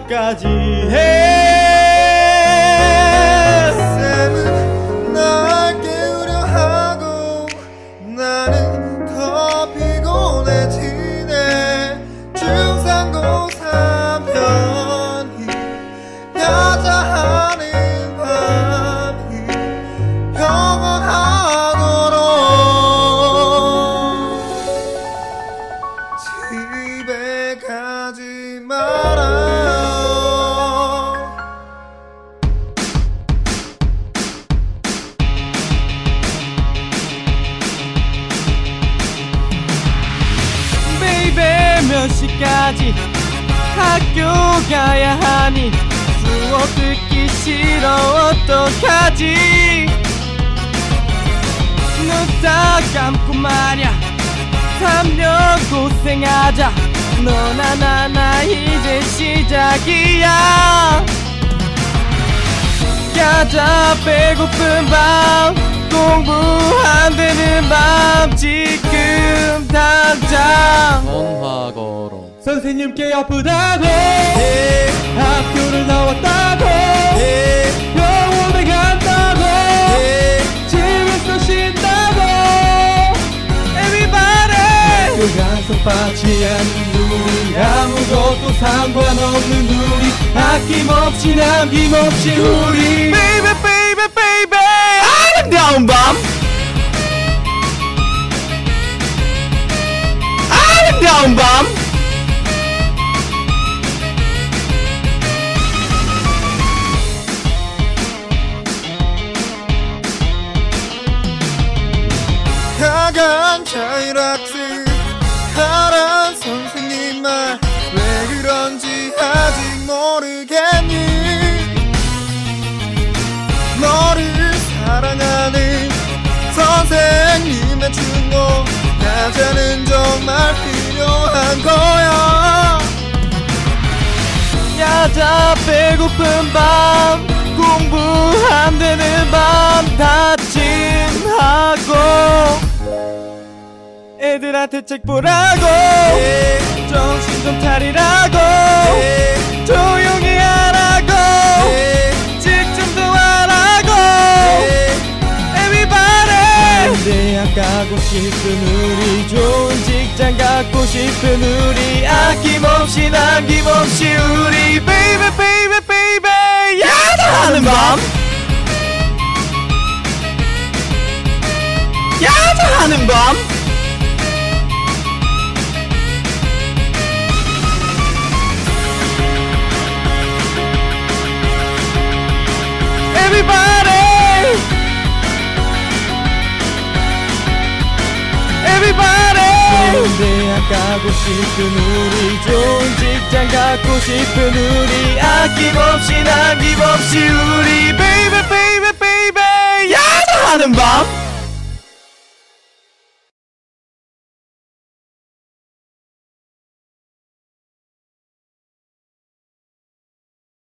시까지 해. 쌤은 날 깨우려 하고 나는 더 피곤해지네. 중상고사 편이 야자하는 밤이 영원하도록 집에 가지 마라. 베이베 몇 시까지 학교 가야 하니 수업 듣기 싫어 어떡하지. 눈 딱 감고 말야 3년 고생하자. 너나 나나 이제 시작이야. 야자 배고픈 밤 공부 안 되는 밤 지금 당장 전화 걸어. 선생님께 아프다고 학교를 나왔다고 병원에 간다고 집에서 쉰다고 Everybody 학교 가서 빠지 않는 우리 아무것도 상관없는 우리 아낌없이 남김없이 우리 Baby baby baby 아름다운 밤 아름다운 밤 야간 자율학습 하란 선생님 말 왜 그런지 아직 모르겠니. 너를 사랑하는 선생님의 충고 야자는 정말 필요한 거야. 야자 배고픈 밤 공부 안 되는 밤 다짐하고 애들한테 책 보라고 정신 좀 차리라고 조용히 하라고 집중도 하라고 Everybody 대학 가고 싶은 우리 좋은 직장 갖고 싶은 우리 아낌없이 남김없이 우리 Baby baby baby 야자하는 밤 야자하는 밤 Everybody Everybody 좋은 대학 가고 싶은 우리 좋은 직장 갖고 싶은 우리 아낌없이 남김없이 우리 Baby baby baby 야자하는 밤